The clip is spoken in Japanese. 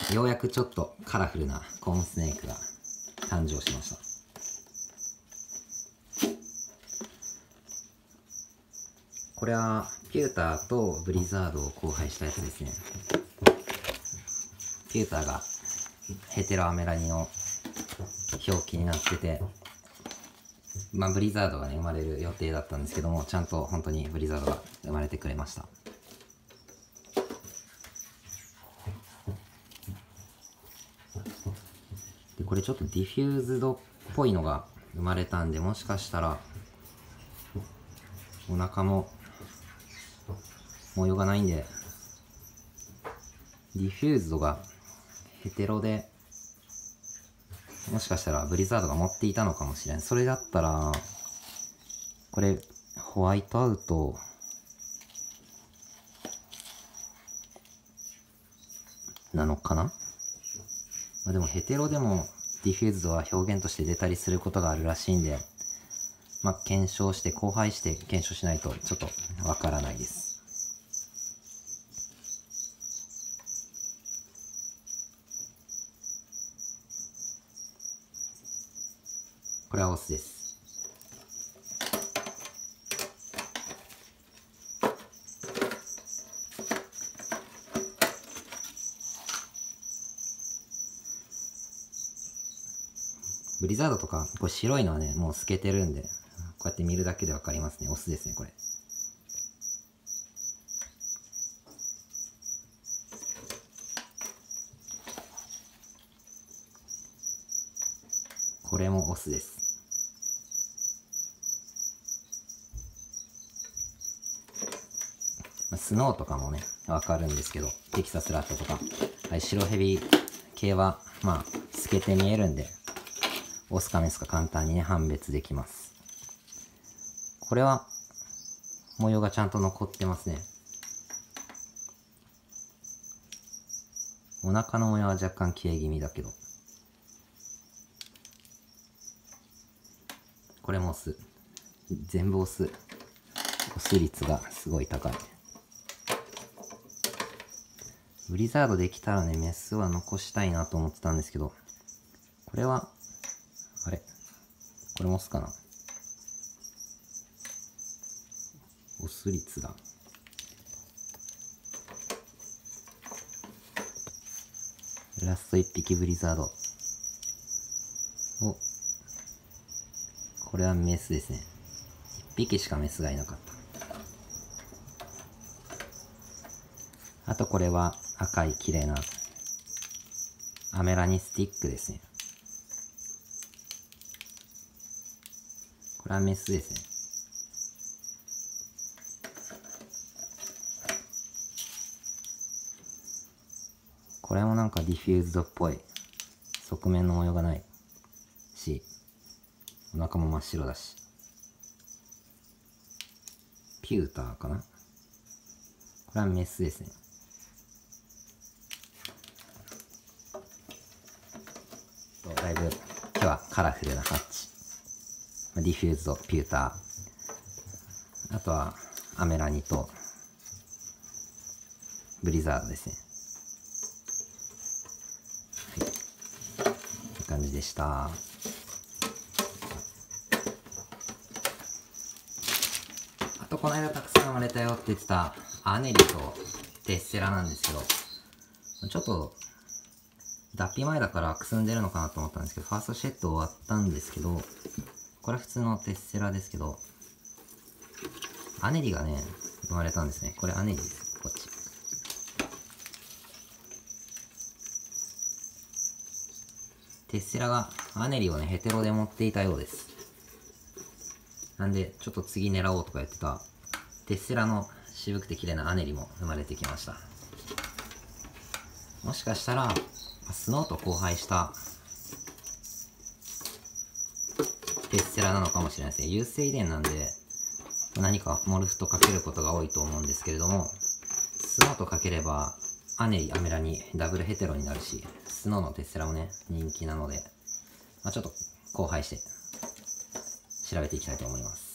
ようやくちょっとカラフルなコーンスネークが誕生しました。これはピューターとブリザードを交配したやつですね。ピューターがヘテロアメラニの表記になってて、まあブリザードがね生まれる予定だったんですけども、ちゃんと本当にブリザードが生まれてくれました。でこれちょっとディフューズドっぽいのが生まれたんで、もしかしたらお腹も模様がないんで、ディフューズドがヘテロで、もしかしたらブリザードが持っていたのかもしれない。それだったらこれホワイトアウトなのかな。まあ、でもヘテロでもディフューズドは表現として出たりすることがあるらしいんで、まあ検証して交配して検証しないとちょっとわからないです。これはオスです。ブリザードとかこれ白いのはねもう透けてるんで、こうやって見るだけでわかりますね。オスですねこれ。これもオスです。スノーとかもねわかるんですけど、テキサスラットとか、はい、白ヘビ系はまあ透けて見えるんで、オスかメスか簡単にね判別できます。これは模様がちゃんと残ってますね。お腹の模様は若干消え気味だけど、これもオス。全部オス。オス率がすごい高い。ブリザードできたらねメスは残したいなと思ってたんですけど、これはあれこれもオスかな。オス率だ。ラスト1匹ブリザード。お、これはメスですね。1匹しかメスがいなかった。あとこれは赤い綺麗なアメラニスティックですね。これはメスですね。これもなんかディフューズドっぽい。側面の模様がないし、お腹も真っ白だし。ピューターかな。これはメスですね。だいぶ今日はカラフルなハッチ。ディフューズド、ピューター。あとはアメラニとブリザードですね。はい。って感じでした。あとこの間たくさん生まれたよって言ってたアネリとテッセラなんですけど、ちょっと脱皮前だからくすんでるのかなと思ったんですけど、ファーストシェット終わったんですけど、これは普通のテッセラですけど、アネリがね生まれたんですね。これアネリです。こっちテッセラがアネリをねヘテロで持っていたようです。なんでちょっと次狙おうとか言ってたテッセラの渋くて綺麗なアネリも生まれてきました。もしかしたらスノーと交配したテッセラなのかもしれないですね。有性遺伝なんで何かモルフとかけることが多いと思うんですけれども、スノーとかければアネリ、アメラにダブルヘテロになるし、スノーのテッセラもね人気なので、ちょっと交配して調べていきたいと思います。